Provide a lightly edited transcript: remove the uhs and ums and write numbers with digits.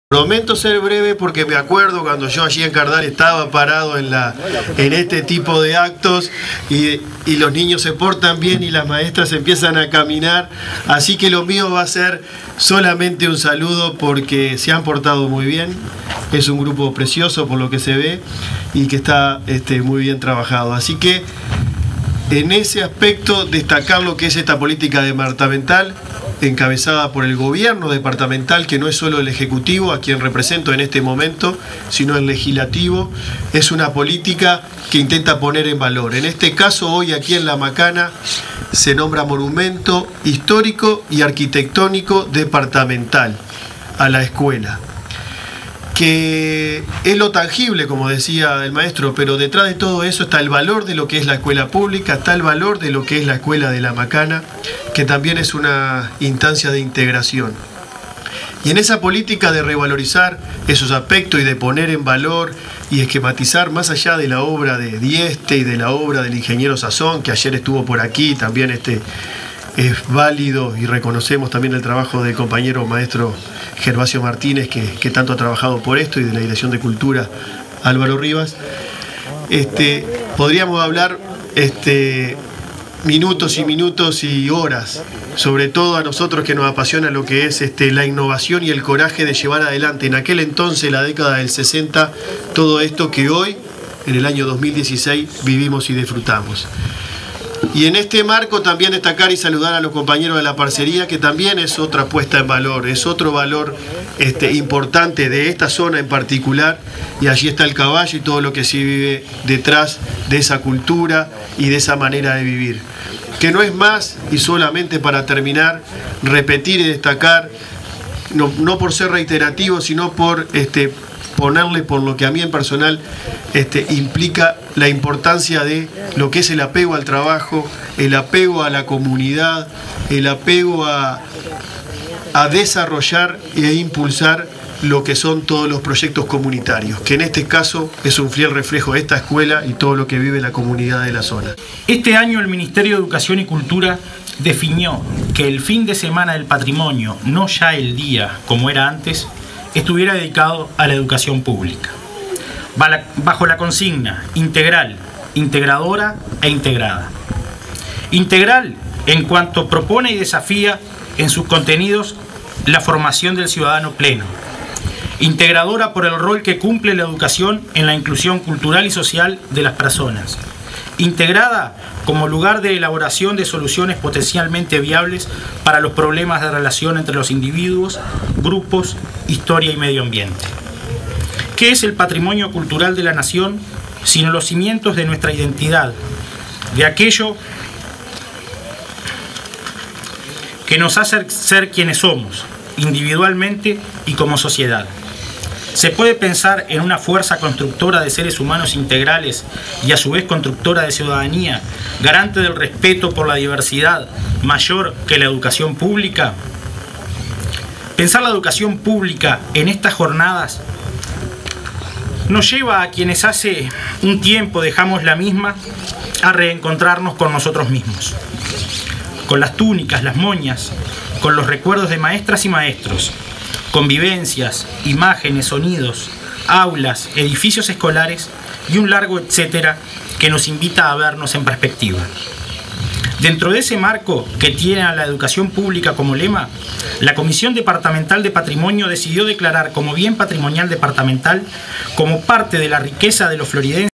Prometo ser breve porque me acuerdo cuando yo allí en Cardal estaba parado en este tipo de actos y los niños se portan bien y las maestras empiezan a caminar, así que lo mío va a ser solamente un saludo porque se han portado muy bien, es un grupo precioso por lo que se ve y que está muy bien trabajado, así que en ese aspecto destacar lo que es esta política departamental encabezada por el gobierno departamental, que no es solo el ejecutivo a quien represento en este momento, sino el legislativo. Es una política que intenta poner en valor. En este caso, hoy aquí en La Macana se nombra monumento histórico y arquitectónico departamental a la escuela, que es lo tangible, como decía el maestro, pero detrás de todo eso está el valor de lo que es la escuela pública, está el valor de lo que es la escuela de La Macana, que también es una instancia de integración. Y en esa política de revalorizar esos aspectos y de poner en valor y esquematizar más allá de la obra de Dieste y de la obra del ingeniero Sazón, que ayer estuvo por aquí, también es válido y reconocemos también el trabajo del compañero maestro Gervasio Martínez, que tanto ha trabajado por esto, y de la Dirección de Cultura Álvaro Rivas. Podríamos hablar minutos y minutos y horas, sobre todo a nosotros que nos apasiona lo que es la innovación y el coraje de llevar adelante en aquel entonces, la década del 60, todo esto que hoy, en el año 2016, vivimos y disfrutamos. Y en este marco también destacar y saludar a los compañeros de la parcería, que también es otra puesta en valor, es otro valor importante de esta zona en particular, y allí está el caballo y todo lo que se vive detrás de esa cultura y de esa manera de vivir. Que no es más, y solamente para terminar, repetir y destacar, no por ser reiterativo, sino por ponerle por lo que a mí en personal implica la importancia de lo que es el apego al trabajo, el apego a la comunidad, el apego a desarrollar e impulsar lo que son todos los proyectos comunitarios, que en este caso es un fiel reflejo de esta escuela y todo lo que vive la comunidad de la zona. Este año el Ministerio de Educación y Cultura definió que el fin de semana del patrimonio, no ya el día como era antes, estuviera dedicado a la educación pública, bajo la consigna integral, integradora e integrada. Integral en cuanto propone y desafía en sus contenidos la formación del ciudadano pleno. Integradora por el rol que cumple la educación en la inclusión cultural y social de las personas. Integrada como lugar de elaboración de soluciones potencialmente viables para los problemas de relación entre los individuos, grupos, historia y medio ambiente. ¿Qué es el patrimonio cultural de la nación sino los cimientos de nuestra identidad, de aquello que nos hace ser quienes somos, individualmente y como sociedad? ¿Se puede pensar en una fuerza constructora de seres humanos integrales y a su vez constructora de ciudadanía, garante del respeto por la diversidad, mayor que la educación pública? Pensar la educación pública en estas jornadas nos lleva a quienes hace un tiempo dejamos la misma a reencontrarnos con nosotros mismos, con las túnicas, las moñas, con los recuerdos de maestras y maestros, convivencias, imágenes, sonidos, aulas, edificios escolares y un largo etcétera que nos invita a vernos en perspectiva. Dentro de ese marco que tiene a la educación pública como lema, la Comisión Departamental de Patrimonio decidió declarar como bien patrimonial departamental, como parte de la riqueza de los floridenses,